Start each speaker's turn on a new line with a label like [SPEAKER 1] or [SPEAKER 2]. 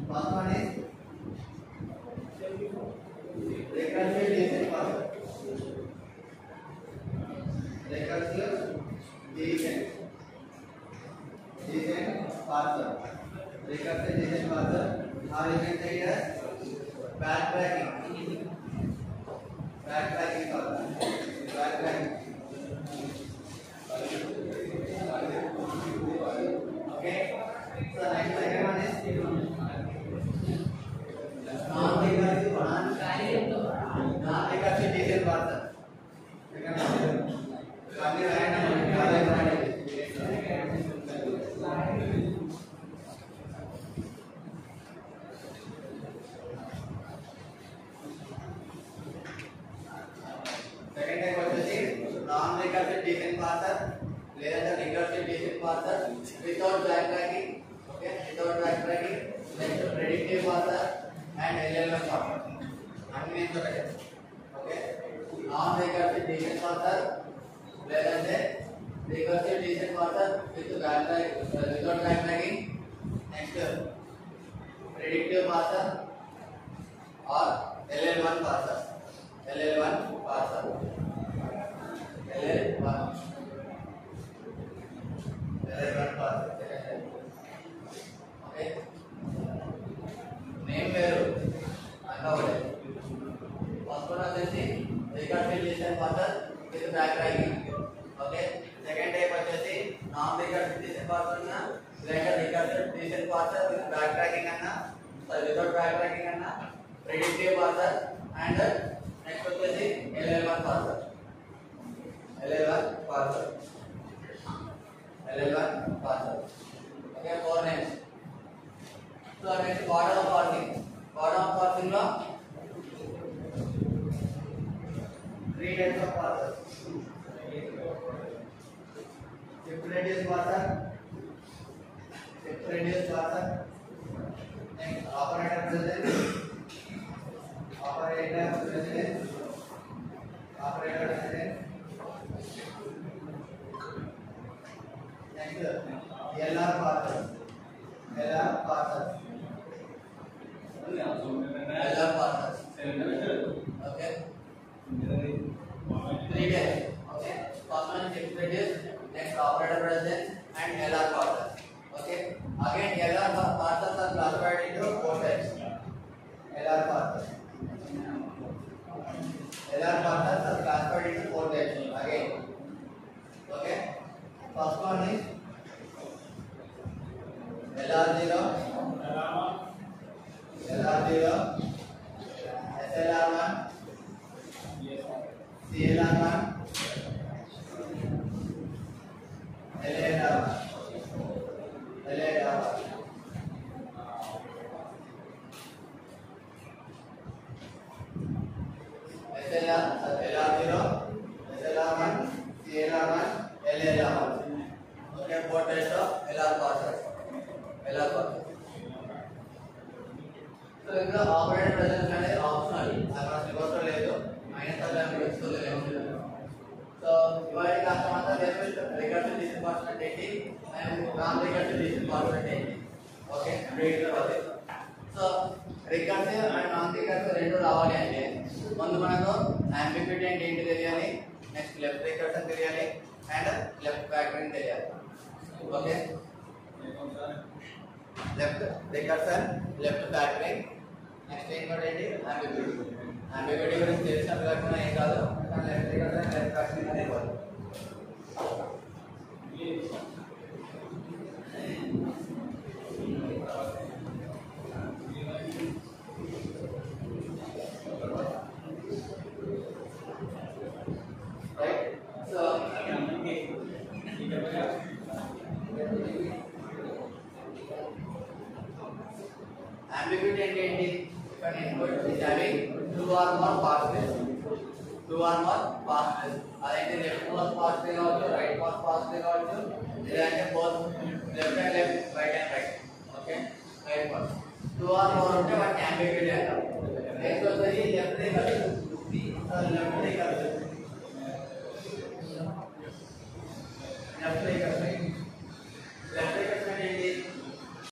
[SPEAKER 1] First one is recursive descent parser. Recursive descent parser. Recursive descent parser. Or you can say it as backtracking. Backtracking parser. Backtracking. Okay. So next second one is non-recursive descent parser. Second type వచ్చేసి non-recursive descent parser లేదా recursive descent parser without backtracking. Okay, without backtracking. Next predictive parser and LLM parser. అన్ని ఒకటే. Okay, non-recursive descent parser లేదా recursive descent parser without backtracking. Next predictive parser or LL1 parser. LL1 parser. LL1 parser. Okay. Name వేరు అన్నవడే. First one వచ్చేసి recursive descent parser with backtracking. Okay. Second type వచ్చేసి non-recursive descent parser అన్న లేదా recursive descent parser with backtracking అన్న without backtracking అన్న predictive parser and next వచ్చేసి LL1 parser. LL1 parser. LL1 parser. Okay, four names. So next bottom parsing. Bottom parsing lo three types of parsers. Shift radius parser. Shift radius parser. Next operator precedence. Operator precedence. Operator precedence. Next LR parser. LR parser. LR parser. Okay. Three types. Okay. First one is shift radius. Next operator precedence and LR parser. Okay. Again LR parsers are classified into four types. LR parsers. LR parsers are classified into four types. Again. Okay. First one is LR0, LR0, SLR1, CLR1, LLR1, LLR1. LR0, SLR1, CLR1, LLR1. Okay, four types of LR parsers. LR parsers. So ఇక్కడ operator presence అనేది optional. అక్కడ syllabus లో లేదు. Minus అలా పెట్టుకోలేదు. So ఇవాళ class అంతా recursive descent parser అంటే ఏంటి and non-recursive descent parser అంటే ఏంటి. ఓకే బ్రేక్ తర్వాత. సో recursive and non-recursive రెండు రావాలి అంటే ముందు మనకు ambiguity అంటే ఏంటి తెలియాలి. నెక్స్ట్ లెఫ్ట్ recursion తెలియాలి and left factoring తెలియాలి. ఓకే left recursion left factoring next ఇంకోటి ambiguity గురించి తెలిసినట్టు కాకుండా ఏం కాదు కానీ left recursion left factoring అనేది ఇవ్వాలి. Right, so ambiguity అంటే ఏంటి? ఇక్కడ input is having two or more passes. అదైతే లెఫ్ట్ మోస్ట్ పాజిటివ్ కావచ్చు, రైట్ మోస్ట్ పాజిటివ్ కావచ్చు, లేదంటే both left and left, right and right. Okay right most two or more ఉంటే వాటిని ambiguity అంటారు. నెక్స్ట్ వచ్చేసి లెఫ్ట్ రికర్సివ్